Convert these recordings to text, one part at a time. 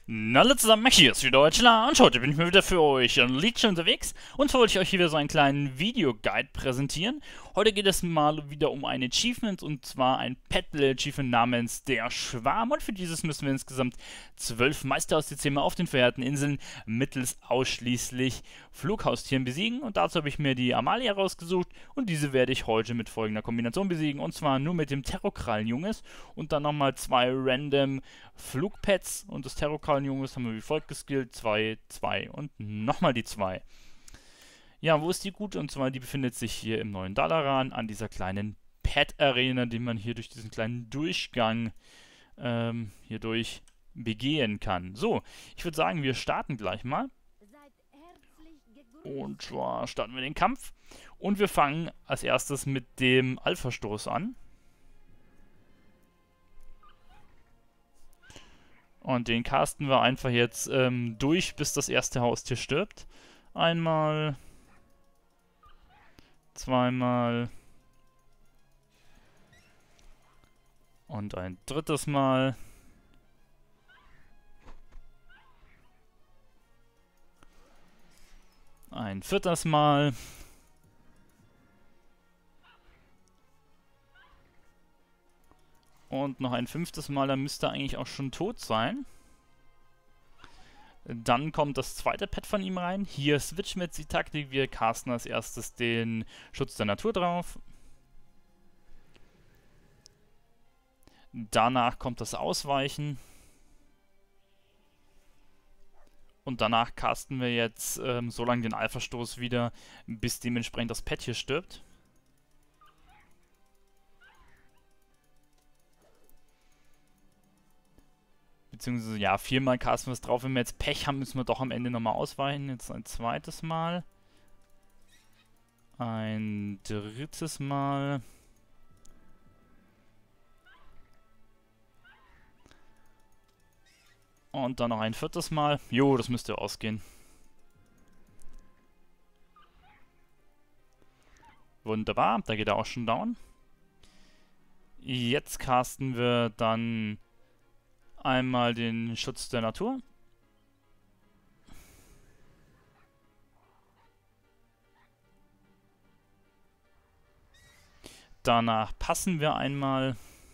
Na, hallo zusammen, hier ist wieder Deutschland und heute bin ich mal wieder für euch ein Liedchen unterwegs und zwar wollte ich euch hier wieder so einen kleinen Videoguide präsentieren. Heute geht es mal wieder um ein Achievement und zwar ein Pet-Achievement namens Der Schwarm und für dieses müssen wir insgesamt 12 Meisterhaustiere auf den verheerten Inseln mittels ausschließlich Flughaustieren besiegen und dazu habe ich mir die Amalia rausgesucht und diese werde ich heute mit folgender Kombination besiegen und zwar nur mit dem Terrokrallenjunges und dann nochmal zwei random Flugpets und das Terrokrallenjunges haben wir wie folgt geskillt: 2, 2 und nochmal die 2. Ja, wo ist die gut? Und zwar, die befindet sich hier im neuen Dalaran an dieser kleinen Pet-Arena, die man hier durch diesen kleinen Durchgang hierdurch begehen kann. So, ich würde sagen, wir starten gleich mal. Und zwar starten wir den Kampf. Und wir fangen als erstes mit dem Alpha-Stoß an. Und den casten wir einfach jetzt durch, bis das erste Haustier stirbt. Einmal. Zweimal. Und ein drittes Mal. Ein viertes Mal. Und noch ein fünftes Mal, dann müsste er eigentlich auch schon tot sein. Dann kommt das zweite Pet von ihm rein. Hier switchen wir jetzt die Taktik. Wir casten als erstes den Schutz der Natur drauf. Danach kommt das Ausweichen. Und danach casten wir jetzt so lange den Alpha-Stoß wieder, bis dementsprechend das Pet hier stirbt. Beziehungsweise, ja, viermal casten wir es drauf. Wenn wir jetzt Pech haben, müssen wir doch am Ende nochmal ausweichen. Jetzt ein zweites Mal. Ein drittes Mal. Und dann noch ein viertes Mal. Jo, das müsste ausgehen. Wunderbar, da geht er auch schon down. Jetzt casten wir dann einmal den Schutz der Natur. Danach passen wir einmal.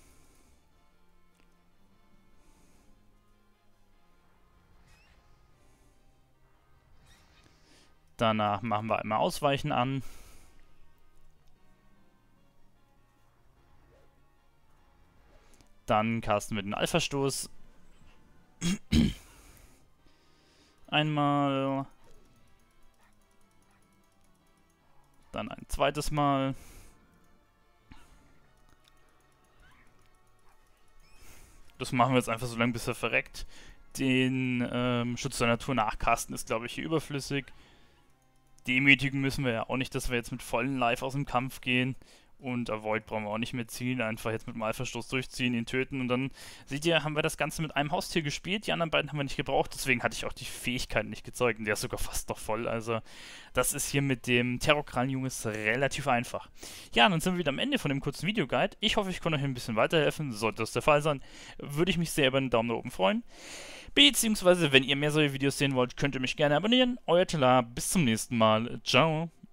Danach machen wir einmal Ausweichen an. Dann casten wir den Alpha-Stoß. Einmal. Dann ein zweites Mal. Das machen wir jetzt einfach so lange, bis er verreckt. Den Schutz der Natur nachcasten ist, glaube ich, hier überflüssig. Demütigen müssen wir ja auch nicht, dass wir jetzt mit vollen Life aus dem Kampf gehen. Und Avoid brauchen wir auch nicht mehr ziehen. Einfach jetzt mit dem Alpha-Stoß durchziehen, ihn töten. Und dann, seht ihr, haben wir das Ganze mit einem Haustier gespielt. Die anderen beiden haben wir nicht gebraucht. Deswegen hatte ich auch die Fähigkeit nicht gezeigt. Und der ist sogar fast noch voll. Also, das ist hier mit dem Terrokrallenjunges relativ einfach. Ja, dann sind wir wieder am Ende von dem kurzen Videoguide. Ich hoffe, ich konnte euch ein bisschen weiterhelfen. Sollte das der Fall sein, würde ich mich sehr über einen Daumen nach oben freuen. Beziehungsweise, wenn ihr mehr solche Videos sehen wollt, könnt ihr mich gerne abonnieren. Euer Tela, bis zum nächsten Mal. Ciao.